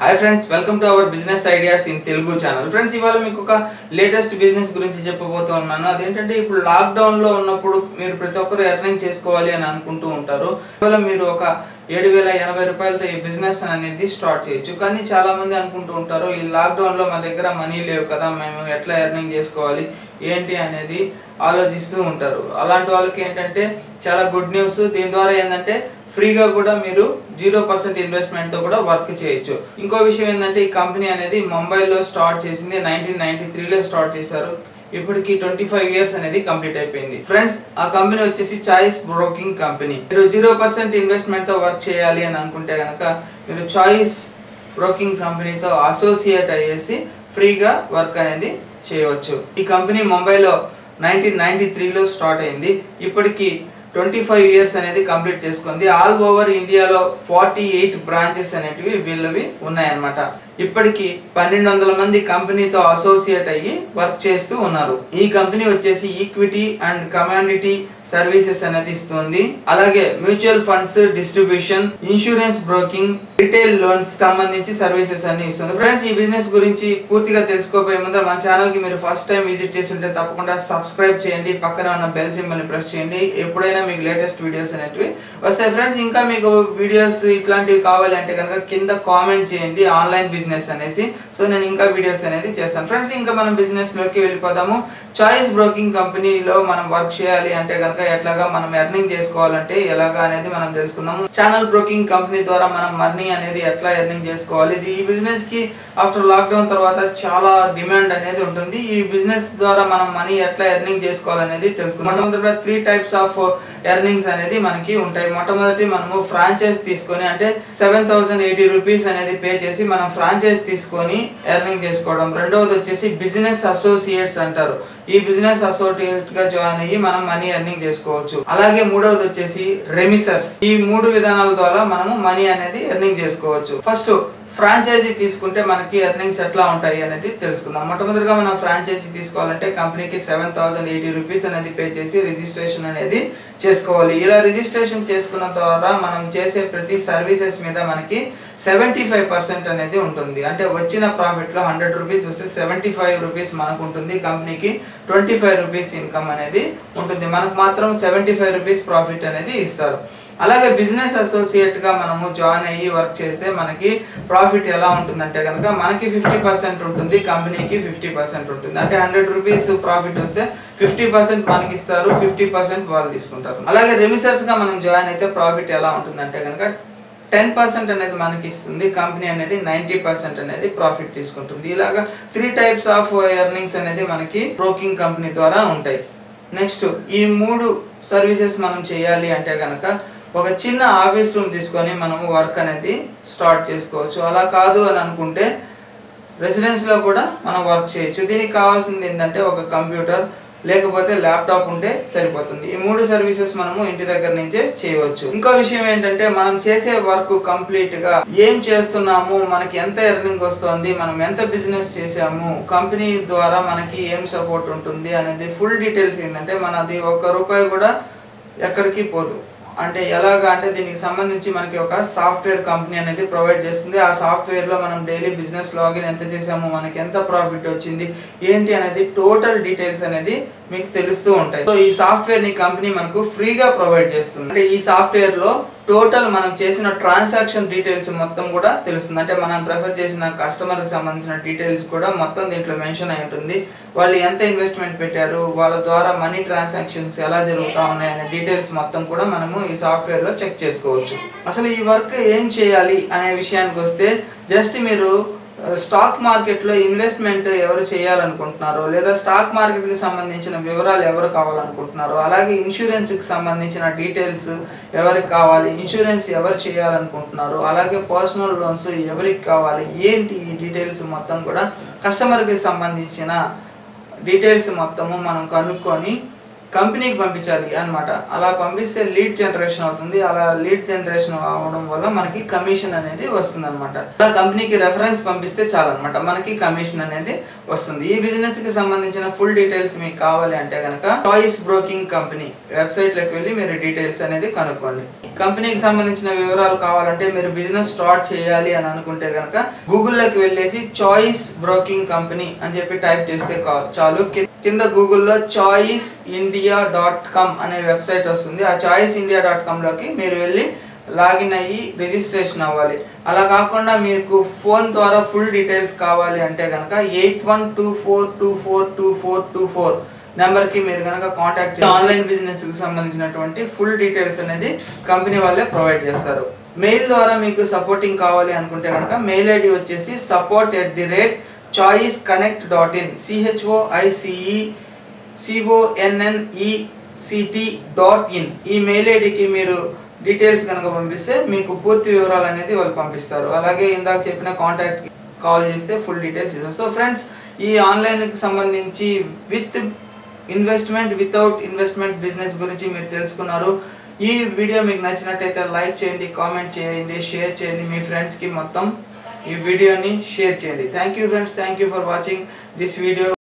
Hi friends, welcome to our business ideas in Telugu channel. Friends, ఇవాళ మీకు ఒక latest business గురించి చెప్పబోతూ ఉన్నాను. అదేంటంటే ఇప్పుడు లాక్డౌన్ లో ఉన్నప్పుడు మీరు ప్రతి ఒక్కరు ఎర్నింగ్ చేసుకోవాలి అని అనుకుంటూ ఉంటారు. ఇవాళ మీరు ఒక 7,080 రూపాయలతో ఈ బిజినెస్ అనేది స్టార్ట్ చేయొచ్చు. కానీ చాలా మంది అనుకుంటూ ఉంటారు, ఈ లాక్డౌన్ లో మా దగ్గర మనీ లేవు కదా, మేము ఎట్లా ఎర్నింగ్ చేసుకోవాలి ఏంటి అనేది ఆలోచిస్తూ ఉంటారు. అలాంటి వాళ్ళకి ఏంటంటే చాలా గుడ్ న్యూస్. దీని ద్వారా ఏంటంటే ఫ్రీగా కూడా మీరు 0% ఇన్వెస్ట్మెంట్ తో కూడా వర్క్ చేయొచ్చు. ఇంకో విషయం ఏంటంటే ఈ కంపెనీ అనేది ముంబైలో స్టార్ట్ చేసింది 1993లో స్టార్ట్ చేశారు. ఇప్పటికి 25 ఇయర్స్ అనేది కంప్లీట్ అయిపోయింది. ఫ్రెండ్స్, ఆ కంపెనీ వచ్చేసి చాయిస్ బ్రోకింగ్ కంపెనీ. మీరు 0% ఇన్వెస్ట్మెంట్ తో వర్క్ చేయాలి అని అనుకుంటే కనుక మీరు చాయిస్ బ్రోకింగ్ కంపెనీతో అసోసియేట్ అయ్యేసి ఫ్రీగా వర్క్ అనేది చేయవచ్చు. ఈ కంపెనీ ముంబైలో 1993లో స్టార్ట్ అయింది. ఇప్పటికి 25 ఇయర్స్ అనేది కంప్లీట్ చేసుకుంది. ఆల్ ఓవర్ ఇండియాలో 48 బ్రాంచెస్ అనేటివి వీళ్ళవి ఉన్నాయన్నమాట. ఇప్పటికి 1200 మంది కంపెనీతో అసోసియేట్ అయ్యి వర్క్ చేస్తూ ఉన్నారు. ఈ కంపెనీ వచ్చేసి ఈక్విటీ అండ్ కమాడిటీ సర్వీసెస్ అనేది ఇస్తుంది. అలాగే mutual funds distribution, insurance broking, retail loans సంబంధించి సర్వీసెస్ అన్ని ఇస్తుంది. ఫ్రెండ్స్, ఈ బిజినెస్ గురించి పూర్తిగా తెలుసుకోబోయే ముందు మన ఛానల్ కి మీరు ఫస్ట్ టైం విజిట్ చేస్తుంటే తప్పకుండా సబ్స్క్రైబ్ చేయండి, పక్కన ఉన్న బెల్ సింబల్ ని ప్రెస్ చేయండి. ఎప్పుడైనా మీకు లేటెస్ట్ వీడియోస్ అనేటివి వస్తాయి. ఫ్రెండ్స్, ఇంకా మీకు వీడియోస్ ఇట్లాంటివి కావాలి అంటే కనుక కింద కామెంట్ చేయండి, ఆన్లైన్ బిజినెస్ అనేసి. సో నేను ఇంకా వీడియోస్ అనేది చేస్తాను. ఫ్రెండ్స్, ఇంకా మనం బిజినెస్ లోకి వెళ్ళిపోదాము. చాయిస్ బ్రోకింగ్ కంపెనీలో మనం వర్క్ చేయాలి అంటే కనుక ఎట్లాగా మనం ఎర్నింగ్ చేసుకోవాలంటే ఎలాగా అనేది మనం తెలుసుకుందాము. ఛానల్ బ్రోకింగ్ కంపెనీ ద్వారా మనం మనీ అనేది ఎట్లా ఎర్నింగ్ చేసుకోవాలి. ఈ బిజినెస్ కి ఆఫ్టర్ లాక్డౌన్ తర్వాత చాలా డిమాండ్ అనేది ఉంటుంది. ఈ బిజినెస్ ద్వారా మనం మనీ ఎట్లా ఎర్నింగ్ చేసుకోవాలనేది తెలుసుకుందాం. మొట్టమొదటి 3 టైప్స్ ఆఫ్ ఎర్నింగ్స్ అనేది మనకి ఉంటాయి. మొట్టమొదటి మనము ఫ్రాంచైజ్ తీసుకొని అంటే 7,080 రూపీస్ అనేది పే చేసి మనం ఫ్రాంచైజ్ తీసుకొని ఎర్నింగ్ చేసుకోవడం. రెండవది వచ్చేసి బిజినెస్ అసోసియేట్స్ అంటారు. ఈ బిజినెస్ అసోసియేట్ గా జాయిన్ అయ్యి మనం మనీ ఎర్నింగ్ చేసుకోవచ్చు. అలాగే మూడవది వచ్చేసి రెమిసర్స్. ఈ 3 విధానాల ద్వారా మనము మనీ అనేది ఎర్నింగ్ చేసుకోవచ్చు. ఫస్ట్ ఫ్రాంచైజీ తీసుకుంటే మనకి ఎర్నింగ్స్ ఎట్లా ఉంటాయి అనేది తెలుసుకుందాం. మొట్టమొదటిగా మనం ఫ్రాంచైజీ తీసుకోవాలంటే కంపెనీకి 7,080 రూపీస్ అనేది పే చేసి రిజిస్ట్రేషన్ అనేది చేసుకోవాలి. ఇలా రిజిస్ట్రేషన్ చేసుకున్న ద్వారా మనం చేసే ప్రతి సర్వీసెస్ మీద మనకి 75% అనేది ఉంటుంది. అంటే వచ్చిన ప్రాఫిట్ లో 100 రూపీస్ వస్తే 75 రూపీస్ మనకు ఉంటుంది. కంపెనీకి 25 రూపీస్ ఇన్కమ్ అనేది ఉంటుంది. మనకు మాత్రం 75 రూపీస్ ప్రాఫిట్ అనేది ఇస్తారు. అలాగే బిజినెస్ అసోసియేట్ గా మనము జాయిన్ అయ్యి వర్క్ చేస్తే మనకి ప్రాఫిట్ ఎలా ఉంటుందంటే కనుక మనకి 50% ఉంటుంది, కంపెనీకి 50% ఉంటుంది. అంటే 100 రూపీస్ ప్రాఫిట్ వస్తే 50% మనకి ఇస్తారు, 50% వాళ్ళు తీసుకుంటారు. అలాగే రెమిసర్స్ గా మనం జాయిన్ అయితే ప్రాఫిట్ ఎలా ఉంటుందంటే కనుక 10% అనేది మనకి ఇస్తుంది, కంపెనీ అనేది 90% అనేది ప్రాఫిట్ తీసుకుంటుంది. ఇలాగా 3 టైప్స్ ఆఫ్ ఎర్నింగ్స్ అనేది మనకి బ్రోకింగ్ కంపెనీ ద్వారా ఉంటాయి. నెక్స్ట్, ఈ 3 సర్వీసెస్ మనం చేయాలి అంటే కనుక ఒక చిన్న ఆఫీస్ రూమ్ తీసుకొని మనము వర్క్ అనేది స్టార్ట్ చేసుకోవచ్చు. అలా కాదు అని అనుకుంటే రెసిడెన్స్ లో కూడా మనం వర్క్ చేయొచ్చు. దీనికి కావాల్సింది ఏంటంటే ఒక కంప్యూటర్ లేకపోతే ల్యాప్టాప్ ఉంటే సరిపోతుంది. ఈ 3 సర్వీసెస్ మనము ఇంటి దగ్గర నుంచే చేయవచ్చు. ఇంకో విషయం ఏంటంటే మనం చేసే వర్క్ కంప్లీట్ గా ఏం చేస్తున్నాము, మనకి ఎంత ఎర్నింగ్ వస్తుంది, మనం ఎంత బిజినెస్ చేసాము, కంపెనీ ద్వారా మనకి ఏం సపోర్ట్ ఉంటుంది అనేది ఫుల్ డీటెయిల్స్ ఏంటంటే మనది 1 రూపాయి కూడా ఎక్కడికి పోదు. అంటే ఎలాగా అంటే దీనికి సంబంధించి మనకి ఒక సాఫ్ట్వేర్ కంపెనీ అనేది ప్రొవైడ్ చేస్తుంది. ఆ సాఫ్ట్వేర్ లో మనం డైలీ బిజినెస్ లాగిన్ ఎంత చేసాము, మనకి ఎంత ప్రాఫిట్ వచ్చింది ఏంటి అనేది టోటల్ డీటెయిల్స్ అనేది మీకు తెలుస్తూ ఉంటాయి. సో ఈ సాఫ్ట్వేర్ ని కంపెనీ మనకు ఫ్రీగా ప్రొవైడ్ చేస్తుంది. అంటే ఈ సాఫ్ట్వేర్ లో టోటల్ మనం చేసిన ట్రాన్సాక్షన్ డీటెయిల్స్ మొత్తం కూడా తెలుస్తుంది. అంటే మనం ప్రిఫర్ చేసిన కస్టమర్ కి సంబంధించిన డీటెయిల్స్ కూడా మొత్తం దీంట్లో మెన్షన్ అయి ఉంటుంది. వాళ్ళు ఎంత ఇన్వెస్ట్మెంట్ పెట్టారు, వాళ్ళ ద్వారా మనీ ట్రాన్సాక్షన్స్ ఎలా జరుగుతా ఉన్నాయి అనే డీటెయిల్స్ మొత్తం కూడా మనము ఈ సాఫ్ట్వేర్ లో చెక్ చేసుకోవచ్చు. అసలు ఈ వర్క్ ఏం చేయాలి అనే విషయానికి వస్తే జస్ట్ మీరు స్టాక్ మార్కెట్ లో ఇన్వెస్ట్మెంట్ ఎవరు చేయాలనుకుంటున్నారో లేదా స్టాక్ మార్కెట్ కి సంబంధించిన వివరాలు ఎవరు కావాలనుకుంటున్నారో, అలాగే ఇన్సూరెన్స్ కి సంబంధించిన డీటెయిల్స్ ఎవరికి కావాలి, ఇన్సూరెన్స్ ఎవరు చేయాలనుకుంటున్నారు, అలాగే పర్సనల్ లోన్స్ ఎవరికి కావాలి ఏంటి, ఈ డీటెయిల్స్ మొత్తం కూడా కస్టమర్ కి సంబంధించిన డీటెయిల్స్ మొత్తము మనం కనుక్కొని కంపెనీకి పంపించాలి అన్నమాట. అలా పంపిస్తే లీడ్ జనరేషన్ అవుతుంది. అలా లీడ్ జనరేషన్ అవడం వల్ల మనకి కమిషన్ అనేది వస్తుంది అనమాట. అలా కంపెనీకి రెఫరెన్స్ పంపిస్తే చాలన్నమాట, మనకి కమిషన్ అనేది వస్తుంది. ఈ బిజినెస్ కి సంబంధించిన ఫుల్ డీటెయిల్స్ మీకు కావాలి అంటే కనుక చాయిస్ బ్రోకింగ్ కంపెనీ వెబ్సైట్ లోకి వెళ్ళి మీరు డీటెయిల్స్ అనేది కనుక్కోండి. కంపెనీకి సంబంధించిన వివరాలు కావాలంటే మీరు బిజినెస్ స్టార్ట్ చేయాలి అని అనుకుంటే కనుక గూగుల్లోకి వెళ్ళేసి చాయిస్ బ్రోకింగ్ కంపెనీ అని చెప్పి టైప్ చేస్తే చాలు. కింద గూగుల్లో choiceindia.com అనే వెబ్సైట్ వస్తుంది. ఆ choiceindia.com లోకి మీరు వెళ్ళి లాగిన్ అయ్యి రిజిస్ట్రేషన్ అవ్వాలి. అలా కాకుండా మీకు ఫోన్ ద్వారా ఫుల్ డీటెయిల్స్ కావాలి అంటే కనుక 8124242424 నెంబర్కి మీరు కనుక కాంటాక్ట్ చేసి ఆన్లైన్ బిజినెస్కి సంబంధించినటువంటి ఫుల్ డీటెయిల్స్ అనేది కంపెనీ వాళ్ళే ప్రొవైడ్ చేస్తారు. మెయిల్ ద్వారా మీకు సపోర్టింగ్ కావాలి అనుకుంటే కనుక మెయిల్ ఐడి వచ్చేసి support@choiceconnect.in CHOICECONNECT.in ఈ మెయిల్ ఐడికి మీరు డీటెయిల్స్ కనుక పంపిస్తే మీకు పూర్తి వివరాలు అనేది వాళ్ళు పంపిస్తారు. అలాగే ఇందాక చెప్పిన కాంటాక్ట్ కాల్ చేస్తే ఫుల్ డీటెయిల్స్ ఇస్తారు. సో ఫ్రెండ్స్, ఈ ఆన్లైన్కి సంబంధించి with investment without investment business గురించి మీరు తెలుసుకున్నారు. ఈ వీడియో మీకు నచ్చినట్టయితే లైక్ చేయండి, కామెంట్ చేయండి, షేర్ చేయండి, మీ ఫ్రెండ్స్కి మొత్తం ఈ వీడియోని షేర్ చేయండి. Thank you friends, thank you for watching this video.